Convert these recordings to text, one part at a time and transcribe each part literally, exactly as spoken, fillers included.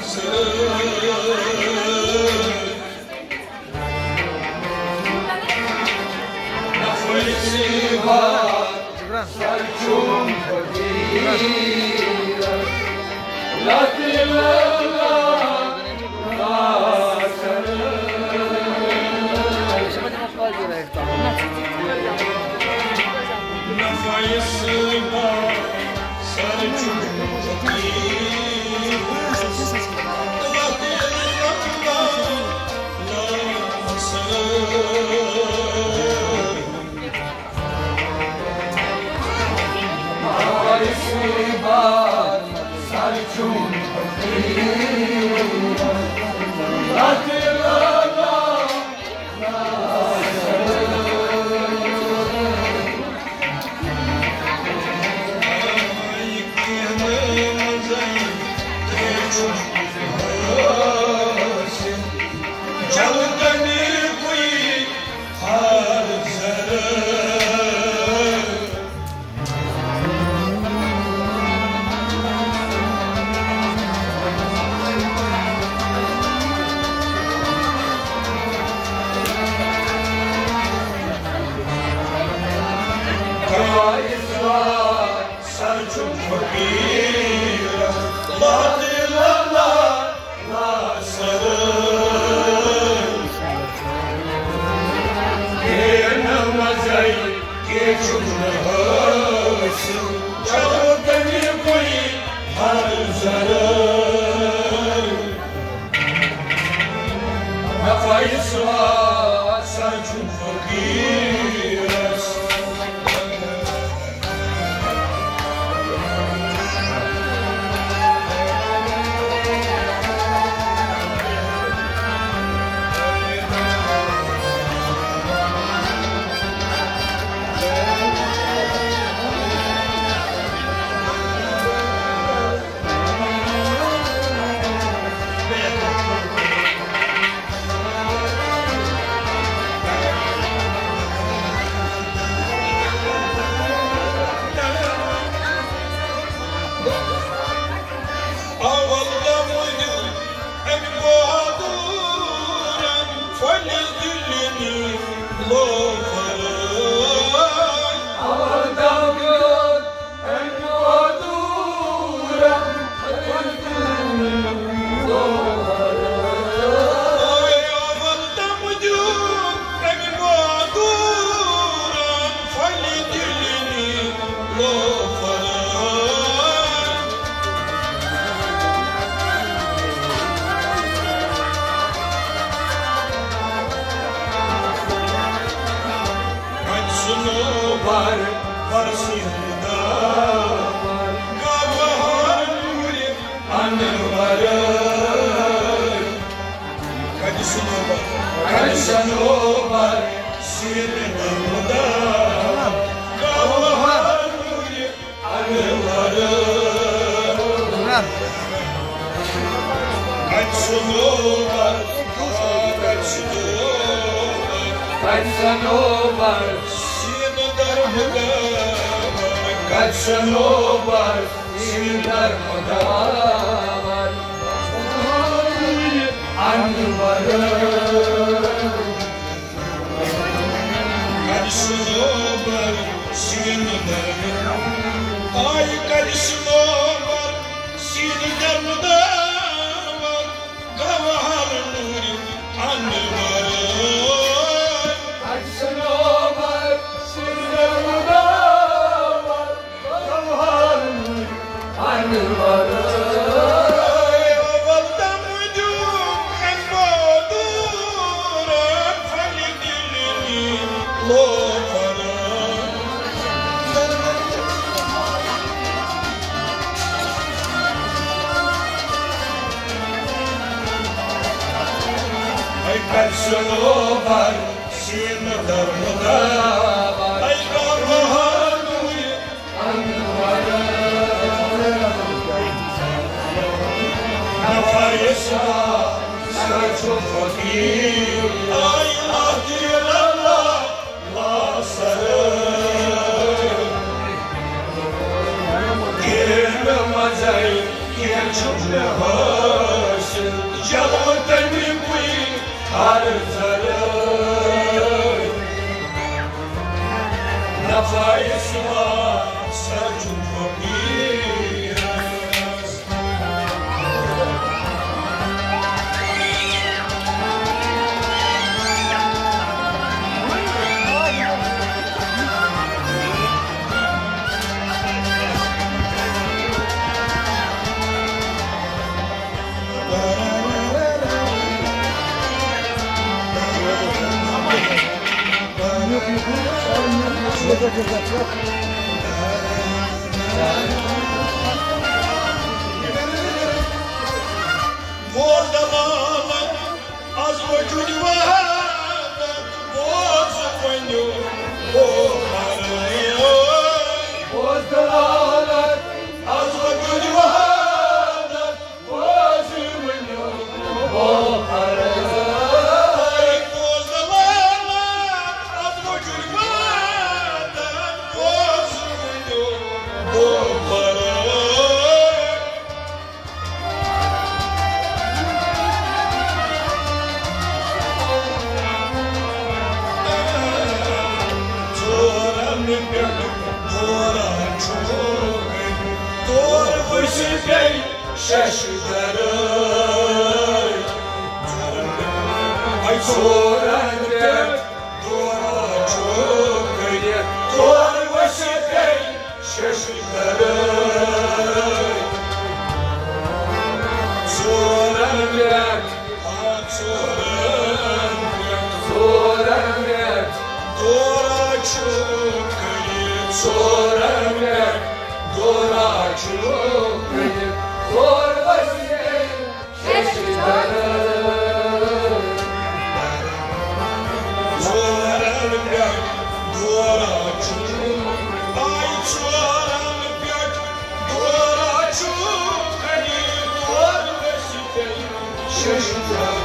Mazay, kiel çocuklar جاوتني بوي عالزري نفايس ما سجن فقيرس Morda mama, as vojudi vada, moza vanyo, o harayo. Morda mama, as vojudi vada, moza vanyo, o harayo. Morda mama, as vojudi vada, moza vanyo, o harayo. Şaşırır ay soranır dora çok öyle dora başı gel şaşırır soranır at soranır soranır dora çok öyle soranır dora çok öyle dora başı gel şaşırır soranır dora çok ay soranır dora çok öyle dora başı gel şaşırır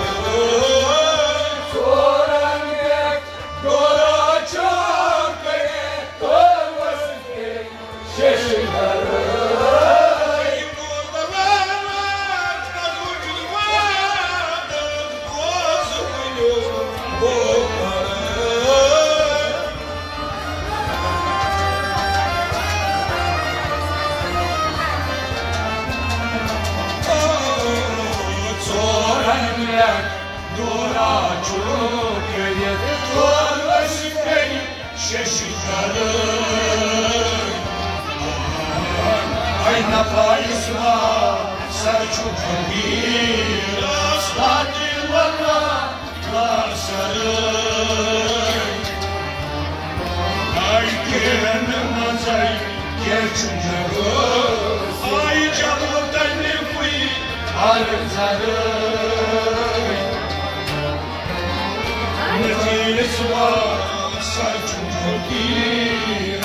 soranır dora çok öyle dora başı gel şaşırır Dora çok öyle dora şifreni şaşırır ay napayısma Selçuk bir aslanı valla sarır ay kenem azay gerçunca göz ay canımdan ne kuy alzarır Nefis var Selçuk bir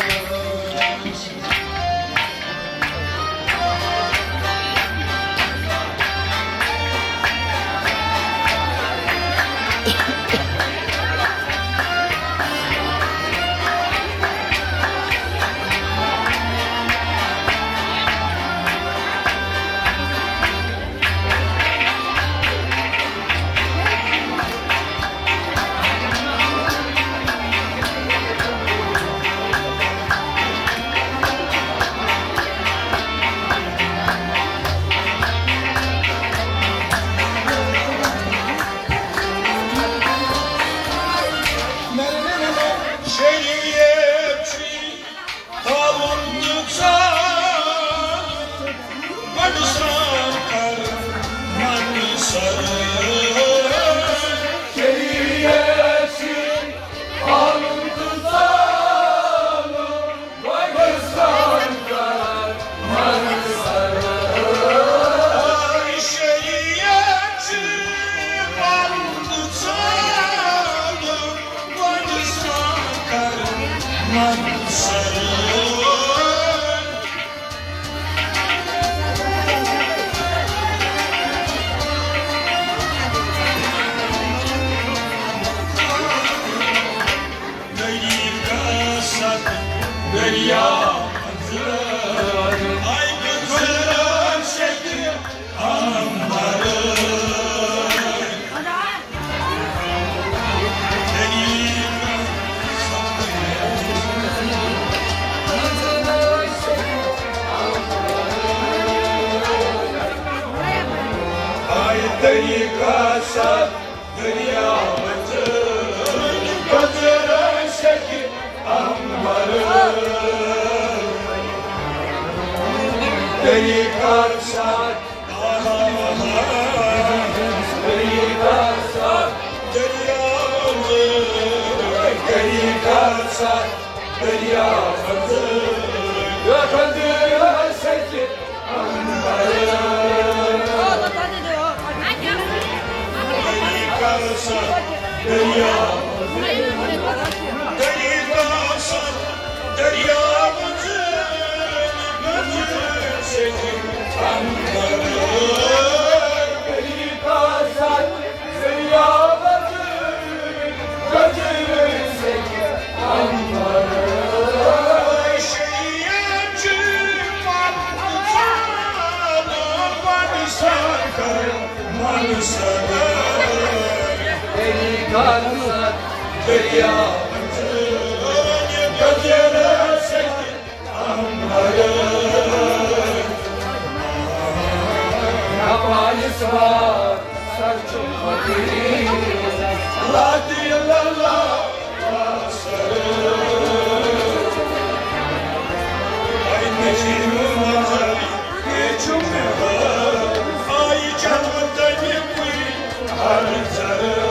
طريقة سب دريا قدر شكل أمبر طريقة سب طريقة سب دريا طريقة سب دريا قدر شكل أمبر دریا دریا سر دریا مجھے سے اندر دریا سر دریا مجھے سے اندر شیعہ من سر من سر Kalsın dünya gözüne sekti anlarım Kabayısı var sarçın vakit La diyorlar basarım Ay neşirim nazari geçimde var Ay canımda gibi harcarım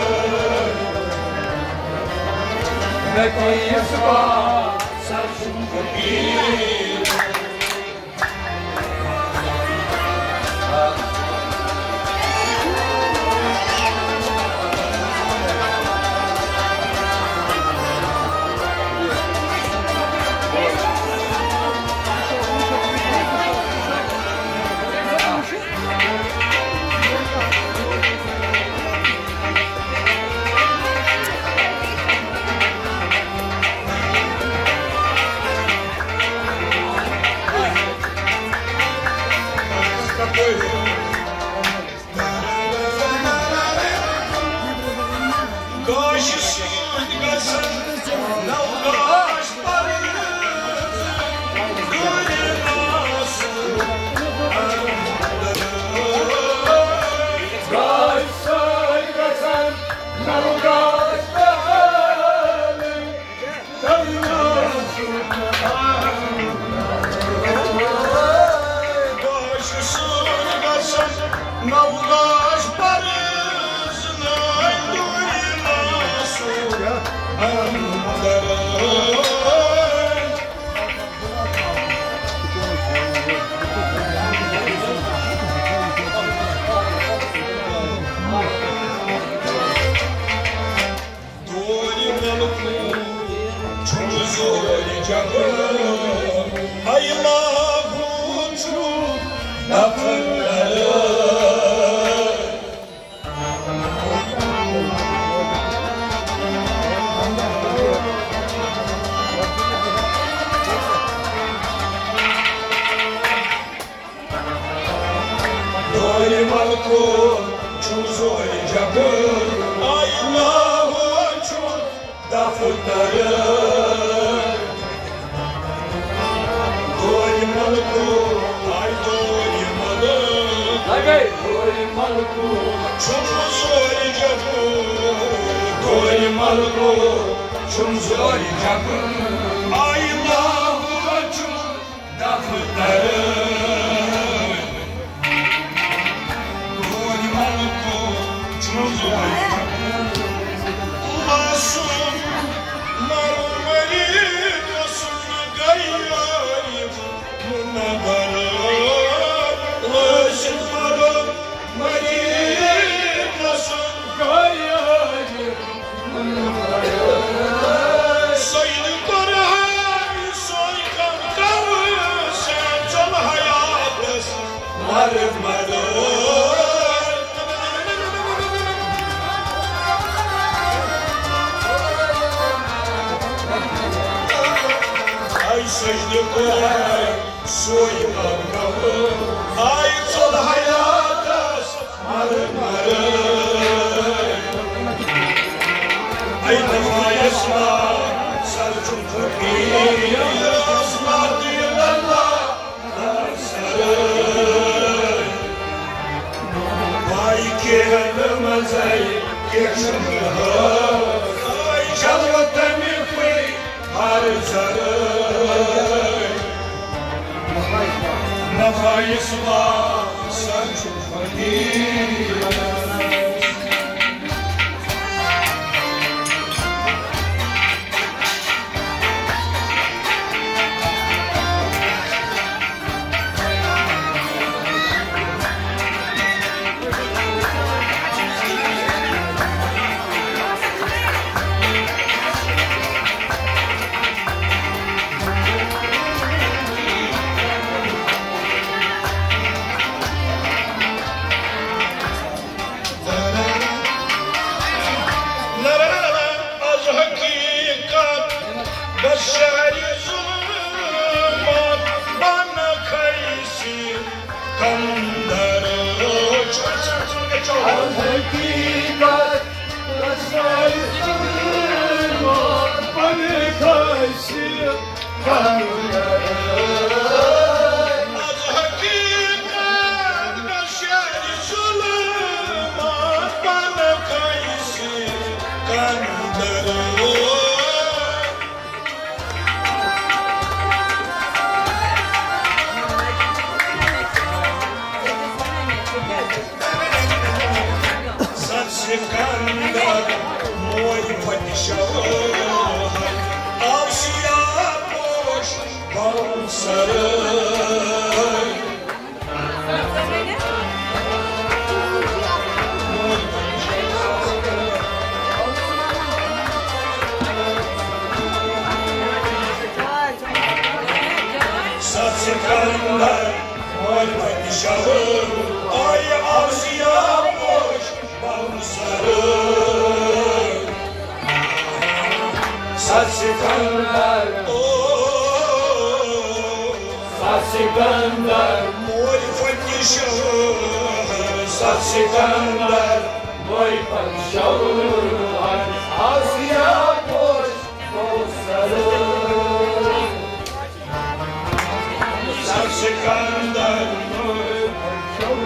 Mekiye sıkar, sarsın köpeği كلمزي كشمها أي جلوة مفي هرزري نفايس الله سنشوفني Sikandar, мой поднищал, а все пош бансарай. Sikandar, мой поднищал, ой, а все пош Sikandar, Sikandar, мой поднищал, Sikandar, мой поднищал, Азия пош бансарай. Sikandar, мой поднищал,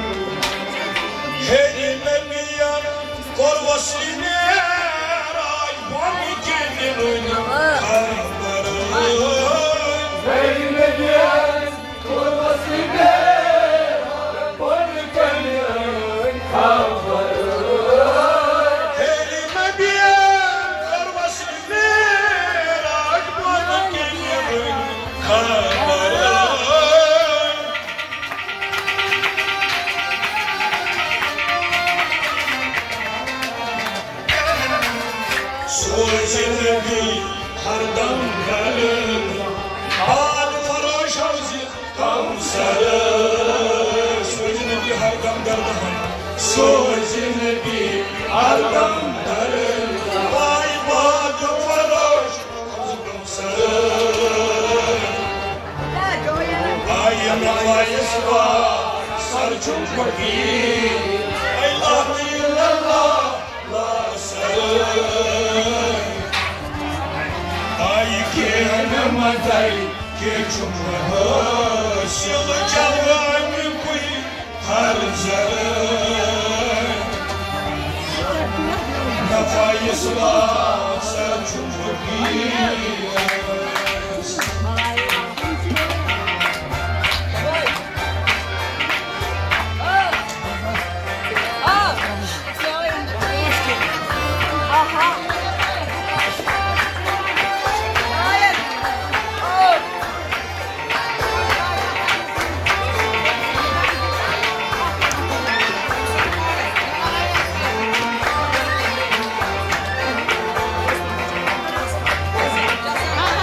Hedime biyan korvasine ray bamikenin kabarı. Hedime biyan korvasine ray bamikenin kabarı. Hedime biyan korvasine ray bamikenin kabarı. Sözünü hardam galın, hal faraş havzi kamsarı. Sözünü hardam galın, sözünü hardam galın, vay bad faraş havzi kamsarı. Ayına ayısva sarçın fakir, ay Allah illallah la sarı. Ay kelimazay keçumha sılı çalvanı kuy harcay. Nafayısla sarçumhakiyas. Ah!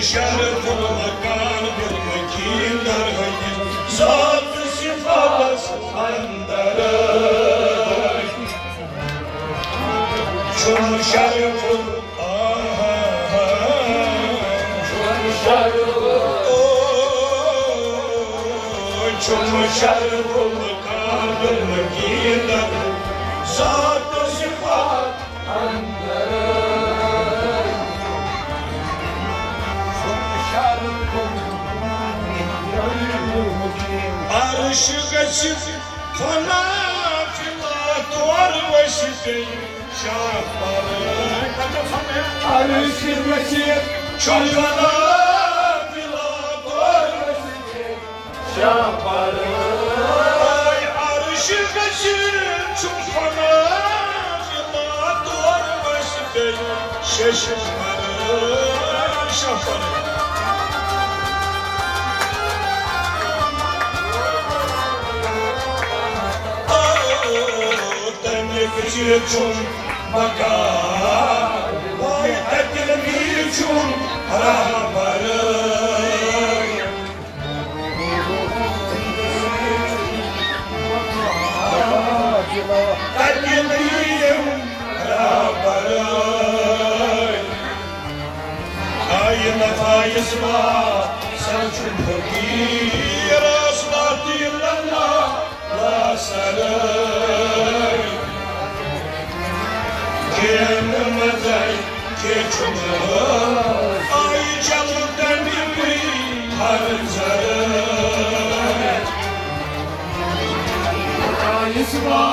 şerif olmakan bir mekin derhayı Zat-ı sifatası andarı Çum şerif Çum şerif Çum şerif olmakan bir mekin derhayı Zat-ı sifatası andarı Arşı geçip fana fila duvar başı şahbarı Arşı geçip çok fana fila duvar başı şahbarı Ay arşı geçip çok fana fila duvar başı şahbarı şahbarı Çum bakar, vay tekrar çum rahbarı. Tekrar rahbarı. Ayna faizma sen çum fakir aslatillana la saray. Kendimizey keçumuz Ay canlıdan bir harcarı Ayısma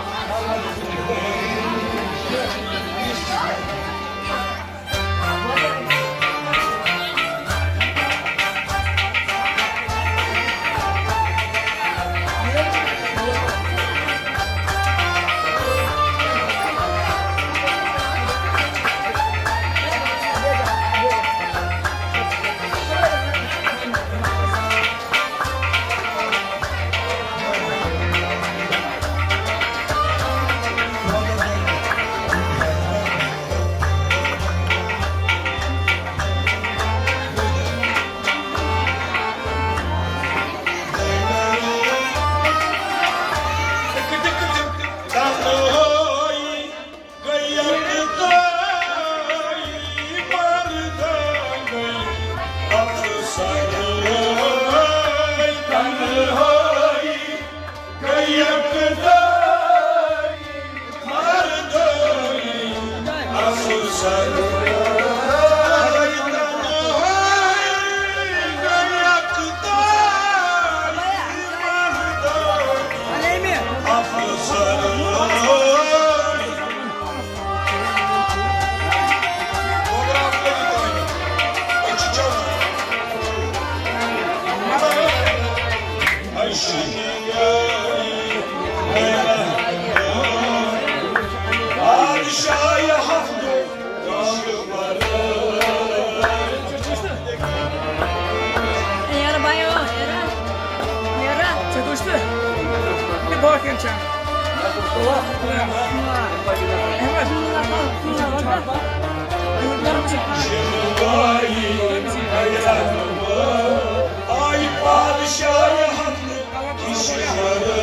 Ay padişahı haklı kişileri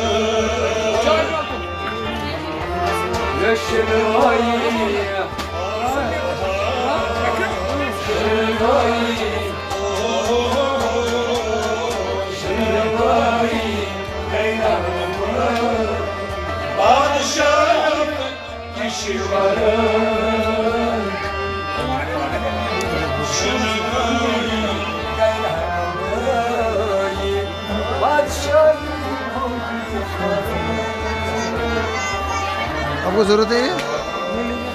Padişahı kişileri आपको जरूरत है ये?